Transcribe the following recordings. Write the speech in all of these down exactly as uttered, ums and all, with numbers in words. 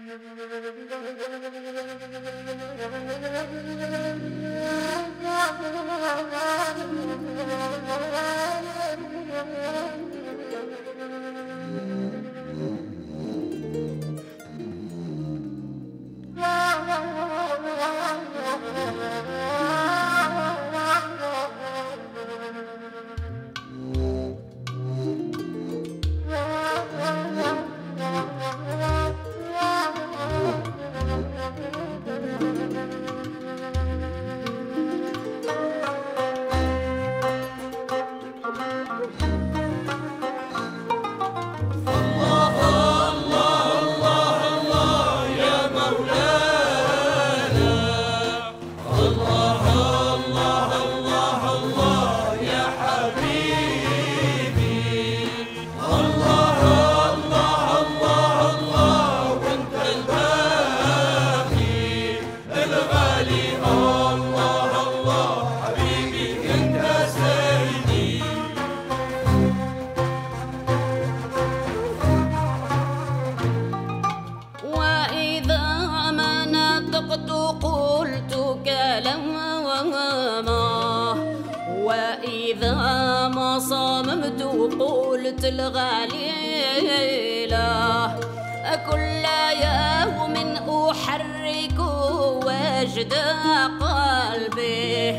الغليلة كل يوم أحرك وجد قلبي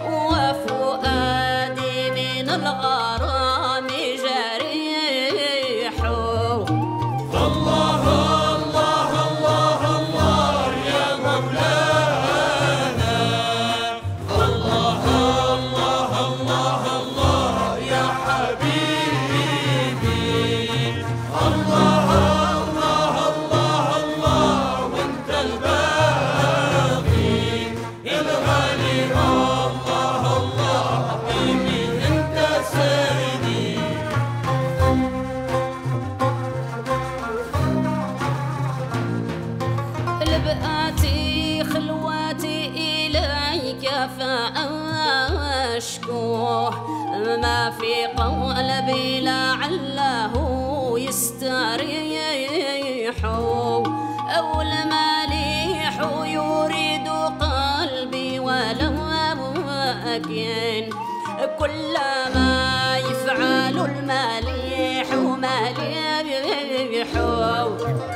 وفؤادي من الغرام جريح. الله الله الله الله يا مولانا، الله الله الله الله يا حبيبي، الله الله الله الله وانت الباقي الغالي، الله الله حبيبي انت سيدي. لبقاتي خلواتي إليك فأشكوه، ما في قلبي لعله يستريح، أو المليح يريد قلبي ولكن كل ما يفعل المليح مليح.